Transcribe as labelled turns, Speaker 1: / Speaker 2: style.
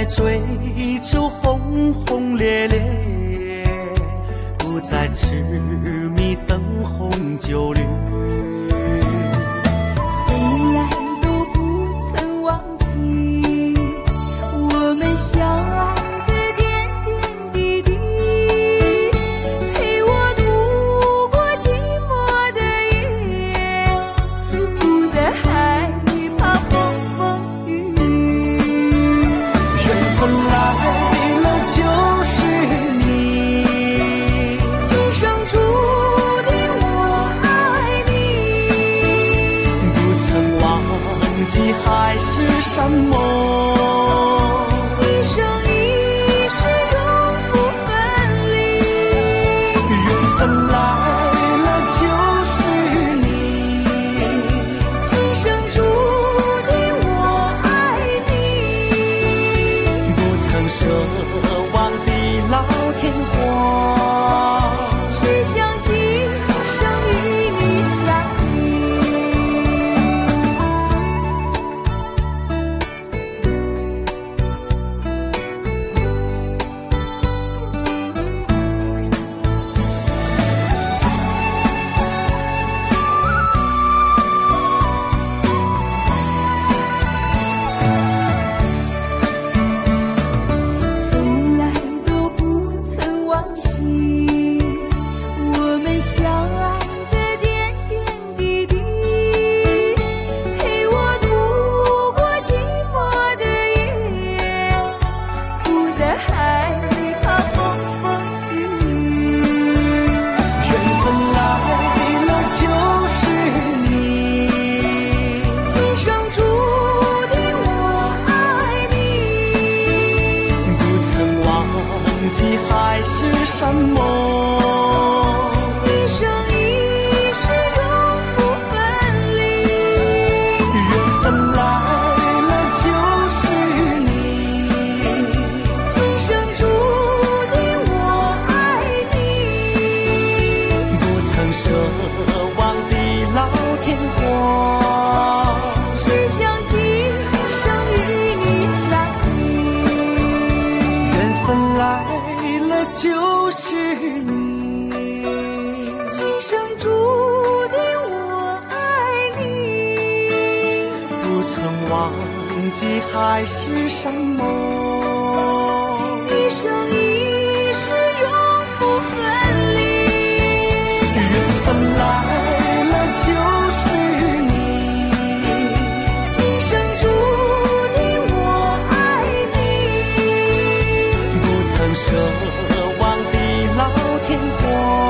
Speaker 1: 追求轰轰烈烈，不再痴迷灯红酒绿，
Speaker 2: 从来都不曾忘记我们相爱的点点滴滴，陪我度过寂寞的夜，不再害怕风风雨雨。
Speaker 1: 缘分来了就是你，
Speaker 2: 今生注定我爱你，
Speaker 1: 不曾忘记海誓山盟，
Speaker 2: 一生一世永不分离。
Speaker 1: 缘分来了就是你，
Speaker 2: 今生注定我爱你，
Speaker 1: 不曾奢望地老天荒，
Speaker 2: 只想今生与你相依。从来都不曾忘记我们相爱的点点滴滴，陪我度过寂寞的夜，不再害怕风风雨雨。
Speaker 1: 缘分来了就是你，
Speaker 2: 今生注定我爱你，
Speaker 1: 不曾忘记海誓山盟，
Speaker 2: 一生一世永不分离。
Speaker 1: 缘分来了就是你，
Speaker 2: 今生注定我爱你，
Speaker 1: 不曾奢望地老天荒，
Speaker 2: 只想今生与你相依。
Speaker 1: 缘分来了就是你，
Speaker 2: 今生注定我爱你，
Speaker 1: 不曾忘记海誓山盟，
Speaker 2: 一生一世永不分离。
Speaker 1: 缘分来了就是你，
Speaker 2: 今生注定我爱你，
Speaker 1: 不曾奢望地老天荒。